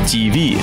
ТВ.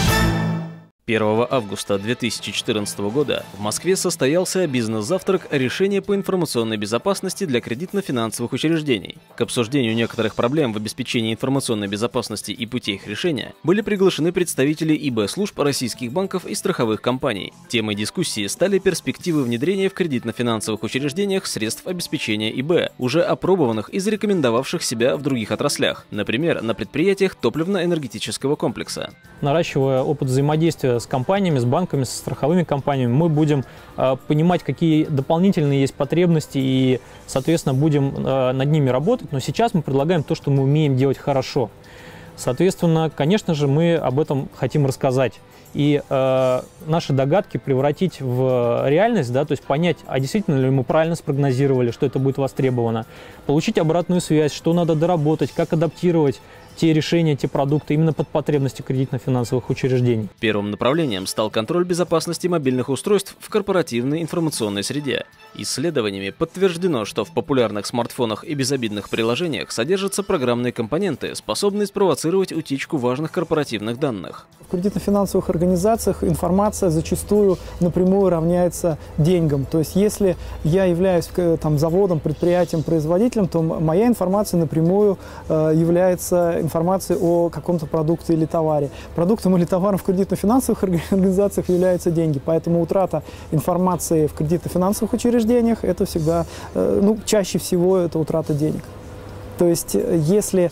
1 августа 2014 года в Москве состоялся бизнес-завтрак «Решения по информационной безопасности для кредитно-финансовых учреждений». К обсуждению некоторых проблем в обеспечении информационной безопасности и путей их решения были приглашены представители ИБ-служб российских банков и страховых компаний. Темой дискуссии стали перспективы внедрения в кредитно-финансовых учреждениях средств обеспечения ИБ, уже опробованных и зарекомендовавших себя в других отраслях, например, на предприятиях топливно-энергетического комплекса. Наращивая опыт взаимодействия с компаниями, с банками, со страховыми компаниями, мы будем понимать, какие дополнительные есть потребности и, соответственно, будем над ними работать. Но сейчас мы предлагаем то, что мы умеем делать хорошо. Соответственно, конечно же, мы об этом хотим рассказать. И наши догадки превратить в реальность, да, то есть понять, а действительно ли мы правильно спрогнозировали, что это будет востребовано, получить обратную связь, что надо доработать, как адаптировать те решения, те продукты именно под потребности кредитно-финансовых учреждений. Первым направлением стал контроль безопасности мобильных устройств в корпоративной информационной среде. Исследованиями подтверждено, что в популярных смартфонах и безобидных приложениях содержатся программные компоненты, способные спровоцировать утечку важных корпоративных данных. В кредитно-финансовых организациях информация зачастую напрямую равняется деньгам. То есть если я являюсь заводом, предприятием, производителем, то моя информация напрямую является информацией о каком-то продукте или товаре. Продуктом или товаром в кредитно-финансовых организациях являются деньги. Поэтому утрата информации в кредитно-финансовых учреждениях – это всегда, чаще всего это утрата денег. То есть, если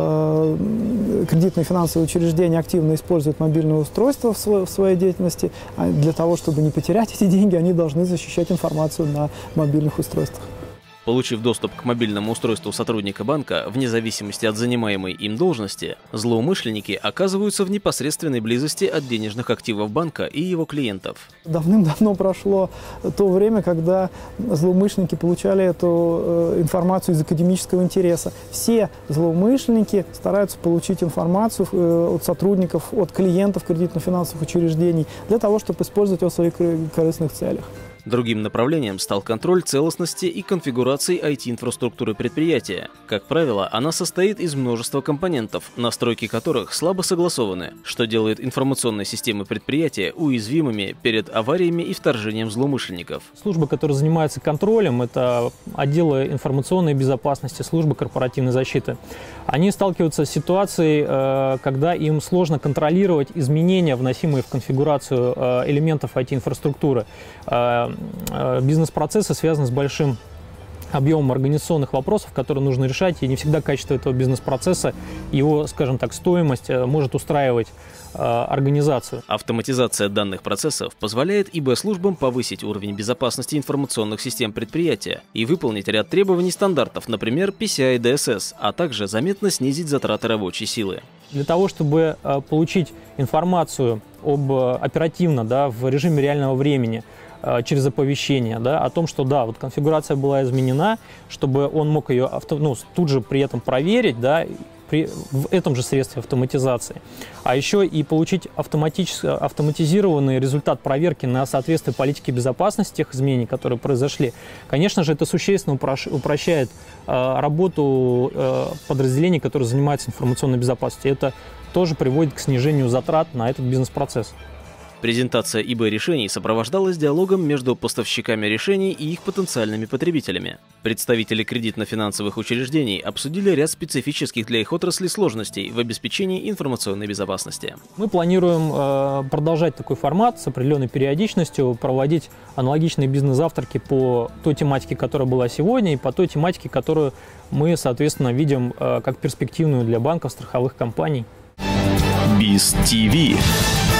кредитные финансовые учреждения активно используют мобильное устройство в своей деятельности, для того, чтобы не потерять эти деньги, они должны защищать информацию на мобильных устройствах. Получив доступ к мобильному устройству сотрудника банка, вне зависимости от занимаемой им должности, злоумышленники оказываются в непосредственной близости от денежных активов банка и его клиентов. Давным-давно прошло то время, когда злоумышленники получали эту информацию из академического интереса. Все злоумышленники стараются получить информацию от сотрудников, от клиентов кредитно-финансовых учреждений для того, чтобы использовать ее в своих корыстных целях. Другим направлением стал контроль целостности и конфигурации IT-инфраструктуры предприятия. Как правило, она состоит из множества компонентов, настройки которых слабо согласованы, что делает информационные системы предприятия уязвимыми перед авариями и вторжением злоумышленников. Службы, которые занимаются контролем, это отделы информационной безопасности, службы корпоративной защиты. Они сталкиваются с ситуацией, когда им сложно контролировать изменения, вносимые в конфигурацию элементов IT-инфраструктуры. Бизнес-процессы связаны с большим объемом организационных вопросов, которые нужно решать, и не всегда качество этого бизнес-процесса, его, скажем так, стоимость может устраивать организацию. Автоматизация данных процессов позволяет ИБ-службам повысить уровень безопасности информационных систем предприятия и выполнить ряд требований стандартов, например, PCI DSS, а также заметно снизить затраты рабочей силы. Для того, чтобы получить информацию оперативно, в режиме реального времени, через оповещение, о том, что конфигурация была изменена, чтобы он мог ее тут же при этом проверить, в этом же средстве автоматизации. А еще и получить автоматизированный результат проверки на соответствие политике безопасности тех изменений, которые произошли. Конечно же, это существенно упрощает работу подразделений, которые занимаются информационной безопасностью. Это тоже приводит к снижению затрат на этот бизнес-процесс. Презентация ИБ-решений сопровождалась диалогом между поставщиками решений и их потенциальными потребителями. Представители кредитно-финансовых учреждений обсудили ряд специфических для их отрасли сложностей в обеспечении информационной безопасности. Мы планируем продолжать такой формат с определенной периодичностью, проводить аналогичные бизнес-завтраки по той тематике, которая была сегодня, и по той тематике, которую мы, соответственно, видим как перспективную для банков, страховых компаний. БИЗ ТВ.